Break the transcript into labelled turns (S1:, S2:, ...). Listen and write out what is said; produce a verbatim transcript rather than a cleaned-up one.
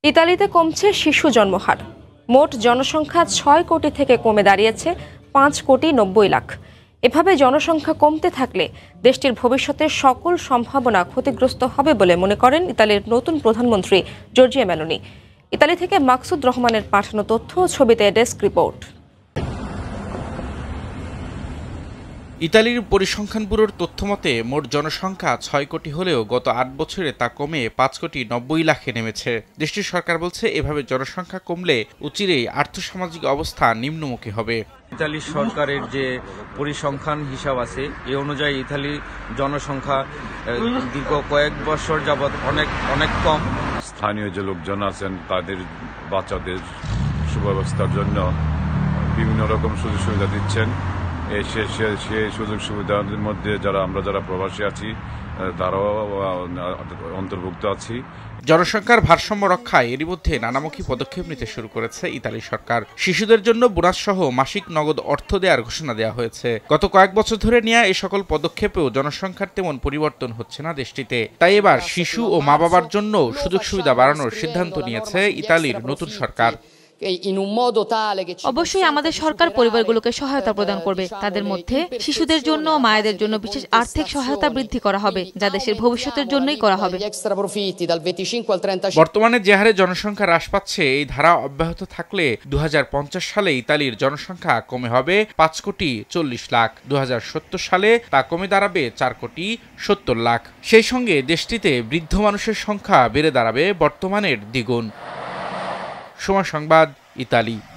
S1: ইতালিতে কমছে শিশু জন্মহার। মোট জনসংখ্যা ছয় কোটি থেকে কমে দাঁড়িয়েছে পাঁচ কোটি নব্বই লাখ। এভাবে জনসংখ্যা কমতে থাকলে দেশটির ভবিষ্যতের সকল সম্ভাবনা ক্ষতিগ্রস্ত হবে বলে মনে করেন ইতালির নতুন প্রধানমন্ত্রী জর্জিয়া মেলোনি। ইতালি থেকে মাকসুদ রহমানের পাঠানো তথ্য, ছবিতে ডেস্ক রিপোর্ট।
S2: ইতালির পরিসংখ্যান ব্যুরোর তথ্যমতে মোট জনসংখ্যা ছয় কোটি হলেও গত আট বছরে তা কমে পাঁচ কোটি নব্বই লাখে নেমেছে। দেশটির সরকার বলছে এভাবে জনসংখ্যা কমলে অচিরেই আর্থসামাজিক অবস্থা নিম্নমুখী হবে।
S3: ইতালির সরকারের যে পরিসংখ্যান হিসাব আছে এ অনুযায়ী ইতালির জনসংখ্যা দীর্ঘ কয়েক বছর যাবৎ অনেক অনেক কম।
S4: স্থানীয় যে লোকজন আছেন তাদের বাচ্চাদের সুব্যবস্থার জন্য বিভিন্ন রকম সুযোগ সুবিধা দিচ্ছেন। সেই সুযোগ সুবিধার মধ্যে যারা আমরা যারা প্রবাসী আছি তারাও অন্তর্ভুক্ত আছি।
S2: জনসংখ্যার ভারসাম্য রক্ষায় এরই মধ্যে নানামুখী পদক্ষেপ নিতে শুরু করেছে ইতালি সরকার। শিশুদের জন্য বোনাস সহ মাসিক নগদ অর্থ দেওয়ার ঘোষণা দেওয়া হয়েছে। গত কয়েক বছর ধরে নেওয়া এই সকল পদক্ষেপেও জনসংখ্যার তেমন পরিবর্তন হচ্ছে না দেশটিতে। তাই এবার শিশু ও মা বাবার জন্য সুযোগ সুবিধা বাড়ানোর সিদ্ধান্ত নিয়েছে ইতালির নতুন সরকার।
S5: অবশ্যই আমাদের সরকার পরিবারগুলোকে সহায়তা প্রদান করবে। তাদের মধ্যে শিশুদের জন্য, মায়েদের জন্য বিশেষ আর্থিক সহায়তা বৃদ্ধি করা হবে, যা দেশের ভবিষ্যতের জন্যই করা হবে।
S2: বর্তমানে যে হারে জনসংখ্যা হ্রাস পাচ্ছে, এই ধারা অব্যাহত থাকলে দু হাজার পঞ্চাশ সালে ইতালির জনসংখ্যা কমে হবে পাঁচ কোটি চল্লিশ লাখ। দু হাজার সত্তর সালে তা কমে দাঁড়াবে চার কোটি সত্তর লাখ। সেই সঙ্গে দেশটিতে বৃদ্ধ মানুষের সংখ্যা বেড়ে দাঁড়াবে বর্তমানের দ্বিগুণ। সময় সংবাদ, ইতালি।